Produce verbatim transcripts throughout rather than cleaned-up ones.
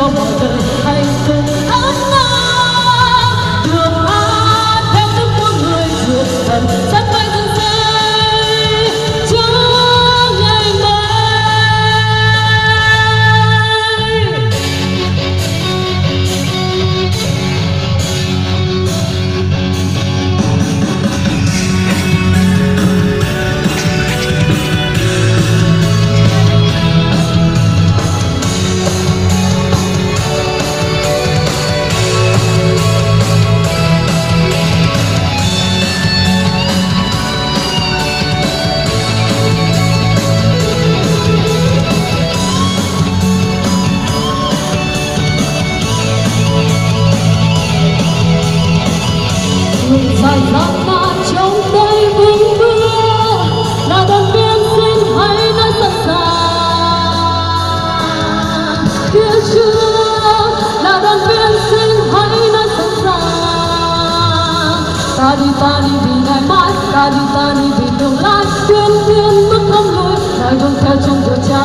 cho mọi đời hạnh phúc ấm no. Đường hát theo thức của người vượt thần sắp bay từng giây cho ngày mai. Dài dặm mà trong tay vững bước là đoàn viên xin hãy nói sẵn sàng. Kia chưa là đoàn viên xin hãy nói sẵn sàng. Ta đi ta đi vì ngày mai, ta đi ta đi vì tương lai. Tuyên tuyên bước không lùi, lại vâng theo trong của cha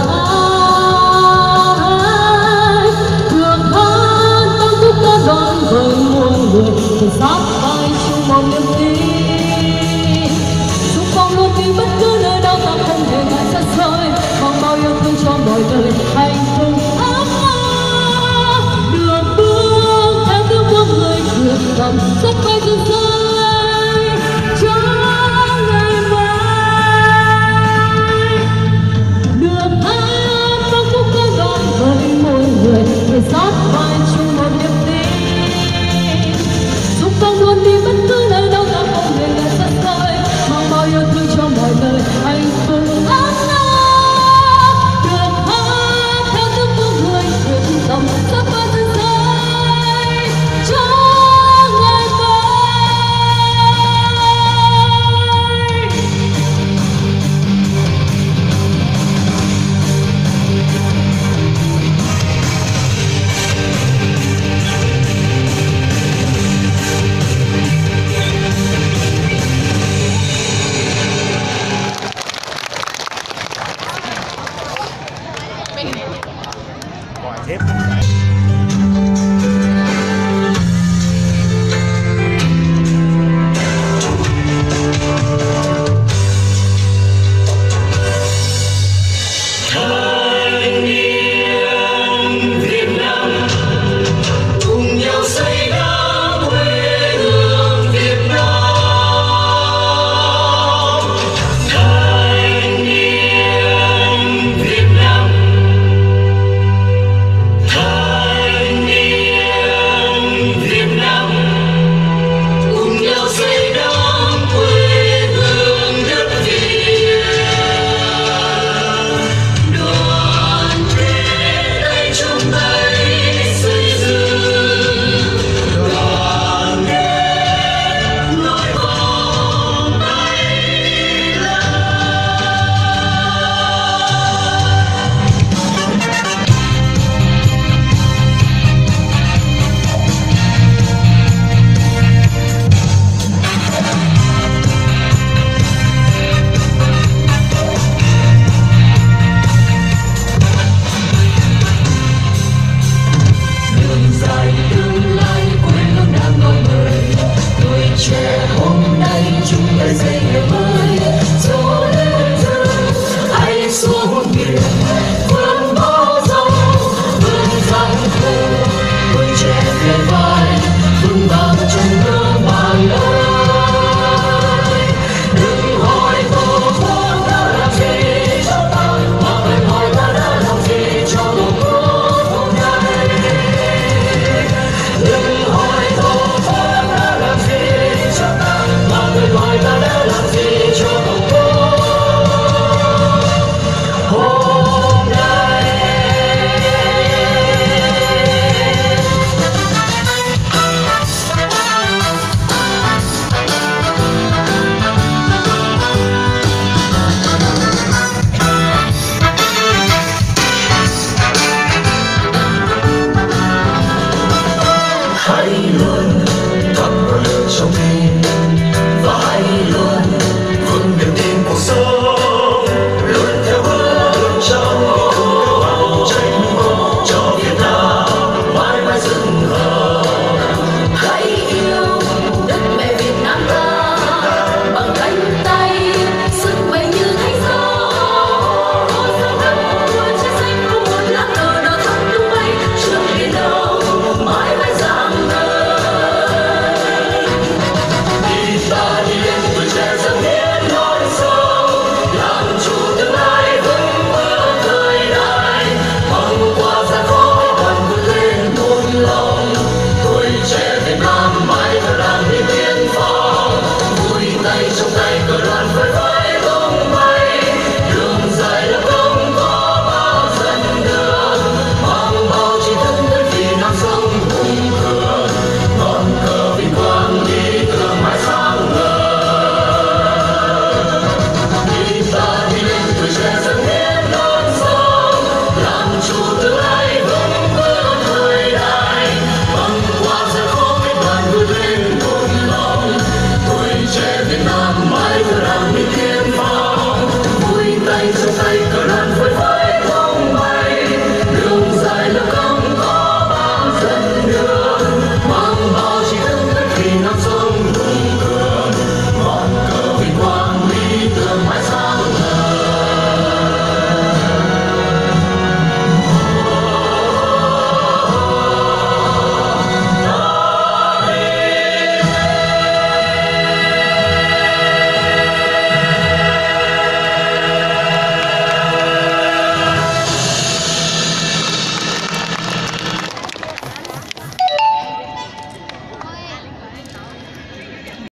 ai. Đường hát tăng thức ta đón với muôn người thì sát vai chung một niềm tin. Xung phong luôn đi bất cứ nơi đâu ta không hề ngại xa xôi, mong bao yêu thương cho mọi đời hạnh phúc ấm no. Đường bước theo tiếng của người vượt dòng rất bay từng giây cho ngày mai. Đường hát tăng khúc ca đón với mỗi người để sát vai chung một niềm tin. Xung phong luôn đi bất cứ nơi đâu ta không hề ngại xa xôi, mong bao yêu thương cho mọi đời hạnh phúc ấm no. Đường hát theo tiếng của người vượt dòng rất bay từng giây cho ngày Gọi tiếp.